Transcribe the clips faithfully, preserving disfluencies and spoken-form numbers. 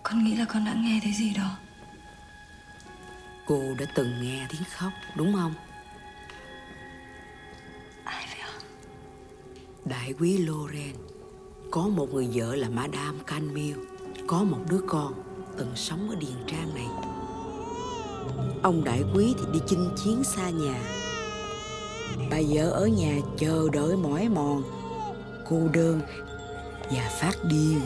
Con nghĩ là con đã nghe thấy gì đó. Cô đã từng nghe tiếng khóc, đúng không? Ai vậy ạ? Đại quý Loren có một người vợ là Madame Canmille, có một đứa con từng sống ở điền trang này. Ông đại quý thì đi chinh chiến xa nhà, bà vợ ở nhà chờ đợi mỏi mòn, cô đơn và phát điên.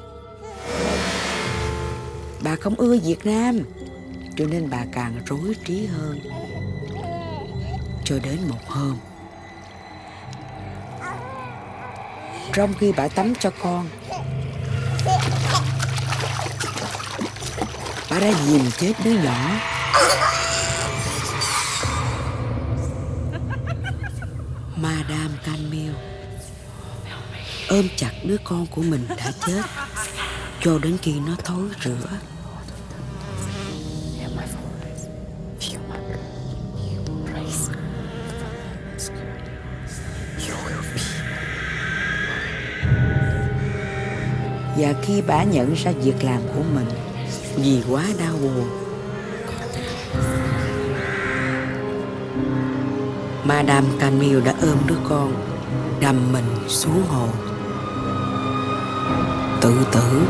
Bà không ưa Việt Nam, cho nên bà càng rối trí hơn. Cho đến một hôm, trong khi bà tắm cho con, bà đã dìm chết đứa nhỏ. Madame Canmille ôm chặt đứa con của mình đã chết cho đến khi nó thối rữa. Và khi bà nhận ra việc làm của mình vì quá đau buồn, Madame Canmille đã ôm đứa con đâm mình xuống hồ tự tử.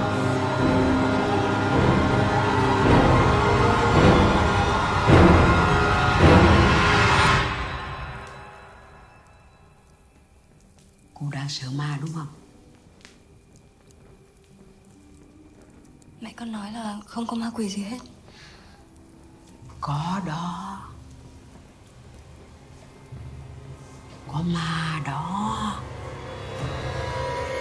Cô đang sợ ma đúng không? Mẹ con nói là không có ma quỷ gì hết. Có đó. Có ma đó.